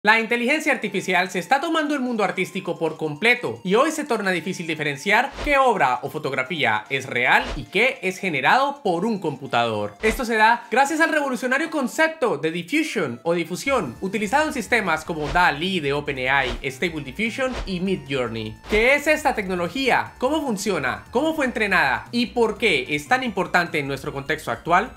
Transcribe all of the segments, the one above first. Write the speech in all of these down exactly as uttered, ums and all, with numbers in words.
La inteligencia artificial se está tomando el mundo artístico por completo y hoy se torna difícil diferenciar qué obra o fotografía es real y qué es generado por un computador. Esto se da gracias al revolucionario concepto de diffusion o difusión utilizado en sistemas como DALL-E de OpenAI, Stable Diffusion y Midjourney. ¿Qué es esta tecnología? ¿Cómo funciona? ¿Cómo fue entrenada? ¿Y por qué es tan importante en nuestro contexto actual?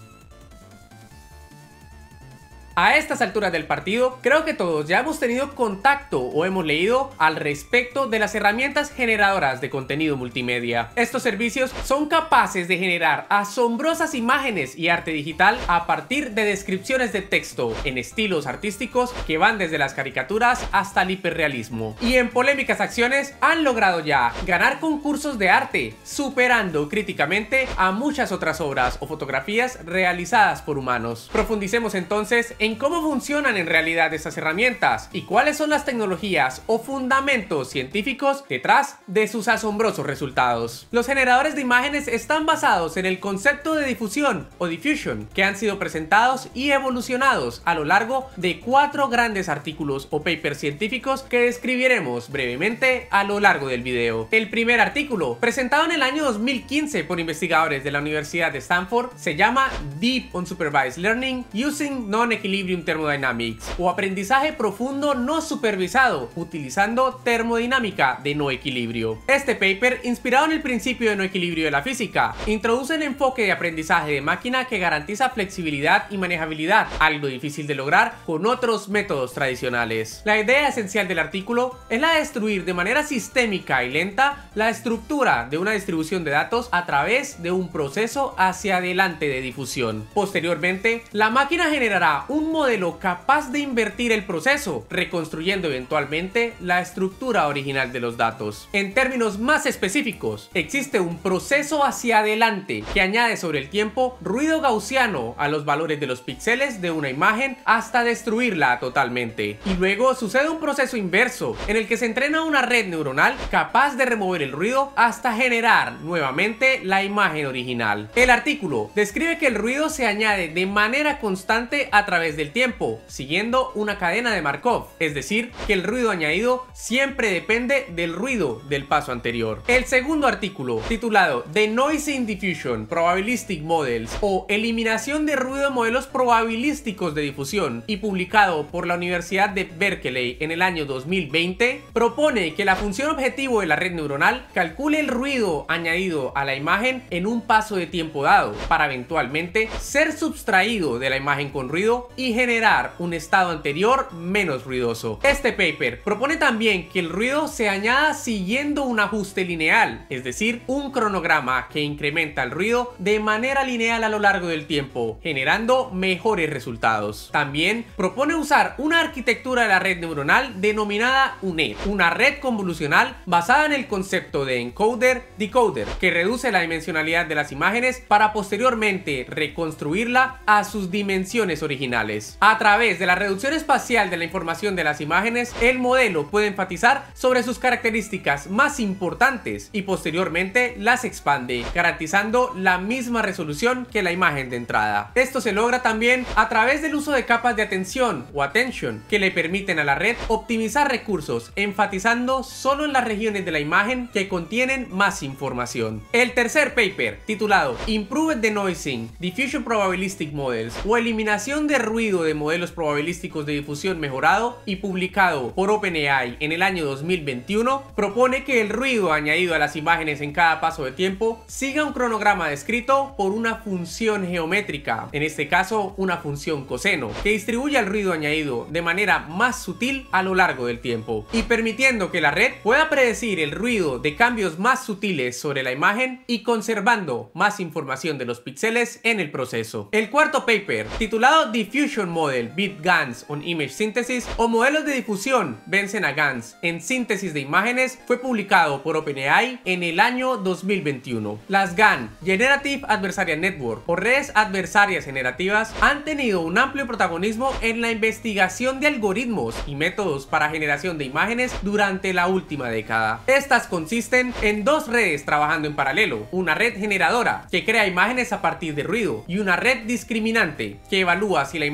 A estas alturas del partido, creo que todos ya hemos tenido contacto o hemos leído al respecto de las herramientas generadoras de contenido multimedia. Estos servicios son capaces de generar asombrosas imágenes y arte digital a partir de descripciones de texto en estilos artísticos que van desde las caricaturas hasta el hiperrealismo. Y en polémicas acciones han logrado ya ganar concursos de arte, superando críticamente a muchas otras obras o fotografías realizadas por humanos. Profundicemos entonces en en cómo funcionan en realidad estas herramientas y cuáles son las tecnologías o fundamentos científicos detrás de sus asombrosos resultados. Los generadores de imágenes están basados en el concepto de difusión o diffusion que han sido presentados y evolucionados a lo largo de cuatro grandes artículos o papers científicos que describiremos brevemente a lo largo del video. El primer artículo, presentado en el año dos mil quince por investigadores de la Universidad de Stanford, se llama Deep Unsupervised Learning Using Non-Equilibrium Thermodynamics o aprendizaje profundo no supervisado utilizando termodinámica de no equilibrio. Este paper, inspirado en el principio de no equilibrio de la física, introduce un enfoque de aprendizaje de máquina que garantiza flexibilidad y manejabilidad, algo difícil de lograr con otros métodos tradicionales. La idea esencial del artículo es la de destruir de manera sistémica y lenta la estructura de una distribución de datos a través de un proceso hacia adelante de difusión. Posteriormente, la máquina generará un modelo capaz de invertir el proceso, reconstruyendo eventualmente la estructura original de los datos. En términos más específicos, existe un proceso hacia adelante que añade sobre el tiempo ruido gaussiano a los valores de los píxeles de una imagen hasta destruirla totalmente. Y luego sucede un proceso inverso en el que se entrena una red neuronal capaz de remover el ruido hasta generar nuevamente la imagen original. El artículo describe que el ruido se añade de manera constante a través del tiempo, siguiendo una cadena de Markov, es decir, que el ruido añadido siempre depende del ruido del paso anterior. El segundo artículo, titulado The Noising Diffusion Probabilistic Models o Eliminación de ruido de modelos probabilísticos de difusión y publicado por la Universidad de Berkeley en el año dos mil veinte, propone que la función objetivo de la red neuronal calcule el ruido añadido a la imagen en un paso de tiempo dado, para eventualmente ser sustraído de la imagen con ruido y generar un estado anterior menos ruidoso. Este paper propone también que el ruido se añada siguiendo un ajuste lineal, es decir, un cronograma que incrementa el ruido de manera lineal a lo largo del tiempo, generando mejores resultados. También propone usar una arquitectura de la red neuronal denominada U N E D, una red convolucional basada en el concepto de encoder-decoder, que reduce la dimensionalidad de las imágenes para posteriormente reconstruirla a sus dimensiones originales. A través de la reducción espacial de la información de las imágenes, el modelo puede enfatizar sobre sus características más importantes y posteriormente las expande, garantizando la misma resolución que la imagen de entrada. Esto se logra también a través del uso de capas de atención o attention que le permiten a la red optimizar recursos, enfatizando solo en las regiones de la imagen que contienen más información. El tercer paper, titulado Improved Denoising Diffusion Probabilistic Models o Eliminación de ruido de modelos probabilísticos de difusión mejorado y publicado por OpenAI en el año dos mil veintiuno, propone que el ruido añadido a las imágenes en cada paso de tiempo siga un cronograma descrito por una función geométrica, en este caso una función coseno, que distribuye el ruido añadido de manera más sutil a lo largo del tiempo y permitiendo que la red pueda predecir el ruido de cambios más sutiles sobre la imagen y conservando más información de los píxeles en el proceso. El cuarto paper, titulado Diffusion Model Beat GANs on Image Synthesis o modelos de difusión vencen a GANs en síntesis de imágenes, fue publicado por OpenAI en el año dos mil veintiuno. Las GAN, Generative Adversarial Network o redes adversarias generativas, han tenido un amplio protagonismo en la investigación de algoritmos y métodos para generación de imágenes durante la última década. Estas consisten en dos redes trabajando en paralelo, una red generadora que crea imágenes a partir de ruido y una red discriminante que evalúa si la imagen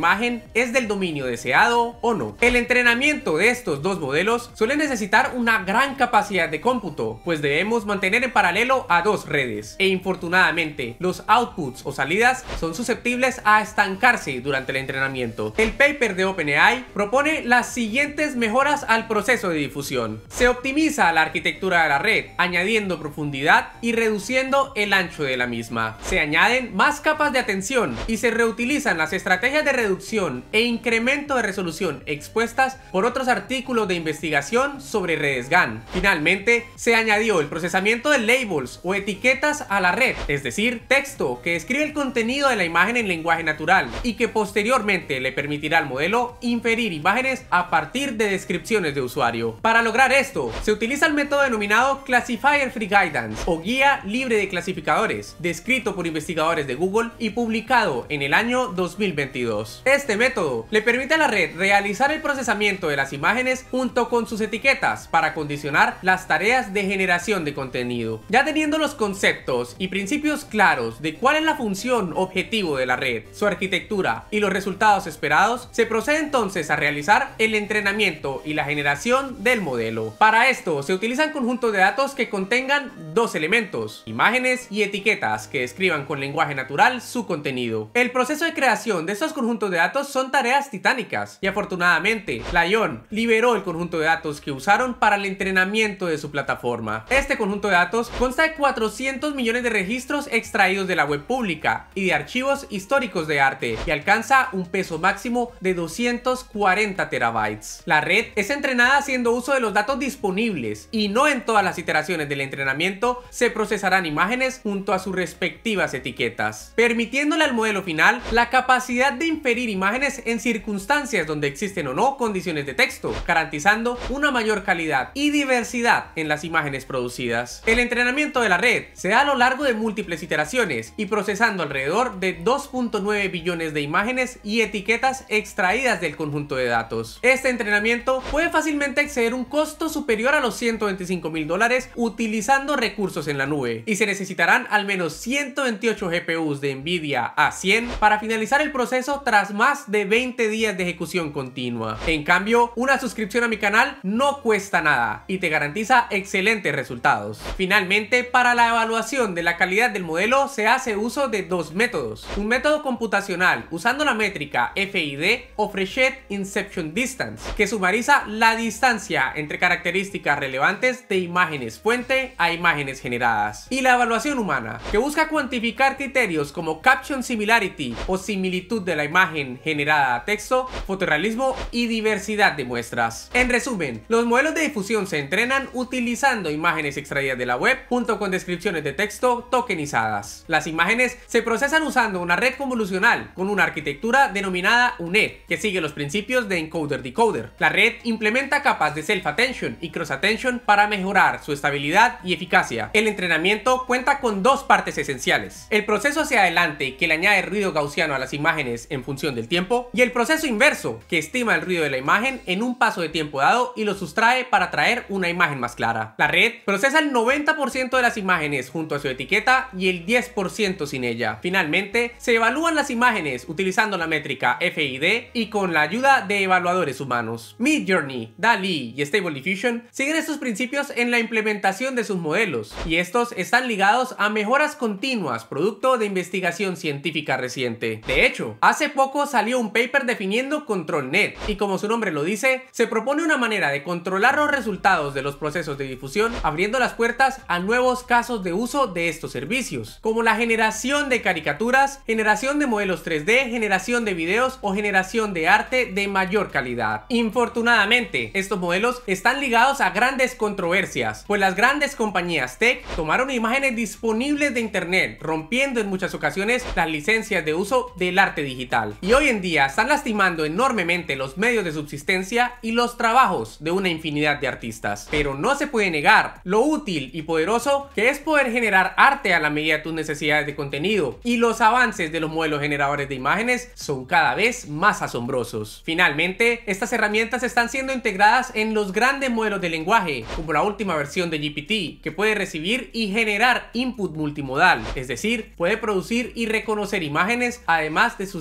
imagen es del dominio deseado o no. El entrenamiento de estos dos modelos suele necesitar una gran capacidad de cómputo, pues debemos mantener en paralelo a dos redes, e infortunadamente los outputs o salidas son susceptibles a estancarse durante el entrenamiento. El paper de OpenAI propone las siguientes mejoras al proceso de difusión. Se optimiza la arquitectura de la red, añadiendo profundidad y reduciendo el ancho de la misma. Se añaden más capas de atención y se reutilizan las estrategias de reducción e incremento de resolución expuestas por otros artículos de investigación sobre redes GAN. Finalmente, se añadió el procesamiento de labels o etiquetas a la red, es decir, texto que describe el contenido de la imagen en lenguaje natural y que posteriormente le permitirá al modelo inferir imágenes a partir de descripciones de usuario. Para lograr esto, se utiliza el método denominado Classifier Free Guidance o guía libre de clasificadores, descrito por investigadores de Google y publicado en el año dos mil veintidós. Este método le permite a la red realizar el procesamiento de las imágenes junto con sus etiquetas para condicionar las tareas de generación de contenido. Ya teniendo los conceptos y principios claros de cuál es la función objetivo de la red, su arquitectura y los resultados esperados, se procede entonces a realizar el entrenamiento y la generación del modelo. Para esto se utilizan conjuntos de datos que contengan dos elementos, imágenes y etiquetas que describan con lenguaje natural su contenido. El proceso de creación de estos conjuntos de datos son tareas titánicas y afortunadamente Lion liberó el conjunto de datos que usaron para el entrenamiento de su plataforma. Este conjunto de datos consta de cuatrocientos millones de registros extraídos de la web pública y de archivos históricos de arte y alcanza un peso máximo de doscientos cuarenta terabytes. La red es entrenada haciendo uso de los datos disponibles y no en todas las iteraciones del entrenamiento se procesarán imágenes junto a sus respectivas etiquetas, permitiéndole al modelo final la capacidad de inferir imágenes en circunstancias donde existen o no condiciones de texto, garantizando una mayor calidad y diversidad en las imágenes producidas. El entrenamiento de la red se da a lo largo de múltiples iteraciones y procesando alrededor de dos punto nueve billones de imágenes y etiquetas extraídas del conjunto de datos. Este entrenamiento puede fácilmente exceder un costo superior a los ciento veinticinco mil dólares utilizando recursos en la nube, y se necesitarán al menos ciento veintiocho G P Us de Nvidia A cien para finalizar el proceso tras más de veinte días de ejecución continua. En cambio, una suscripción a mi canal no cuesta nada y te garantiza excelentes resultados. Finalmente, para la evaluación de la calidad del modelo se hace uso de dos métodos. Un método computacional usando la métrica F I D o Fréchet Inception Distance, que sumariza la distancia entre características relevantes de imágenes fuente a imágenes generadas. Y la evaluación humana, que busca cuantificar criterios como Caption Similarity o similitud de la imagen generada a texto, fotorrealismo y diversidad de muestras. En resumen, los modelos de difusión se entrenan utilizando imágenes extraídas de la web junto con descripciones de texto tokenizadas. Las imágenes se procesan usando una red convolucional con una arquitectura denominada U N E T, que sigue los principios de encoder-decoder. La red implementa capas de self-attention y cross-attention para mejorar su estabilidad y eficacia. El entrenamiento cuenta con dos partes esenciales: el proceso hacia adelante, que le añade ruido gaussiano a las imágenes en función del tiempo, y el proceso inverso, que estima el ruido de la imagen en un paso de tiempo dado y lo sustrae para traer una imagen más clara. La red procesa el noventa por ciento de las imágenes junto a su etiqueta y el diez por ciento sin ella. Finalmente, se evalúan las imágenes utilizando la métrica F I D y con la ayuda de evaluadores humanos. Midjourney, DALL-E y Stable Diffusion siguen estos principios en la implementación de sus modelos, y estos están ligados a mejoras continuas producto de investigación científica reciente. De hecho, hace poco salió un paper definiendo ControlNet, y como su nombre lo dice, se propone una manera de controlar los resultados de los procesos de difusión, abriendo las puertas a nuevos casos de uso de estos servicios, como la generación de caricaturas, generación de modelos tres D, generación de videos o generación de arte de mayor calidad. Infortunadamente, estos modelos están ligados a grandes controversias, pues las grandes compañías tech tomaron imágenes disponibles de internet, rompiendo en muchas ocasiones las licencias de uso del arte digital, y hoy en día están lastimando enormemente los medios de subsistencia y los trabajos de una infinidad de artistas. Pero no se puede negar lo útil y poderoso que es poder generar arte a la medida de tus necesidades de contenido, y los avances de los modelos generadores de imágenes son cada vez más asombrosos. Finalmente, estas herramientas están siendo integradas en los grandes modelos de lenguaje, como la última versión de G P T, que puede recibir y generar input multimodal, es decir, puede producir y reconocer imágenes además de sus ya increíbles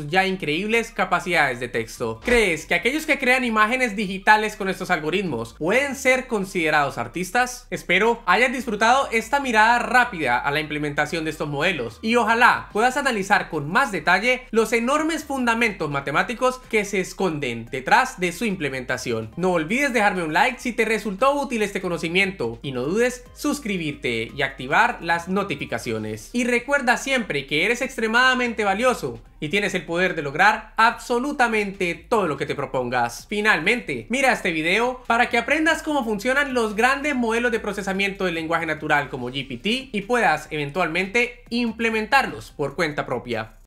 increíbles capacidades de texto. ¿Crees que aquellos que crean imágenes digitales con estos algoritmos pueden ser considerados artistas? Espero hayas disfrutado esta mirada rápida a la implementación de estos modelos y ojalá puedas analizar con más detalle los enormes fundamentos matemáticos que se esconden detrás de su implementación. No olvides dejarme un like si te resultó útil este conocimiento y no dudes suscribirte y activar las notificaciones. Y recuerda siempre que eres extremadamente valioso y tienes el poder de lograr absolutamente todo lo que te propongas. Finalmente, mira este video para que aprendas cómo funcionan los grandes modelos de procesamiento del lenguaje natural como G P T y puedas eventualmente implementarlos por cuenta propia.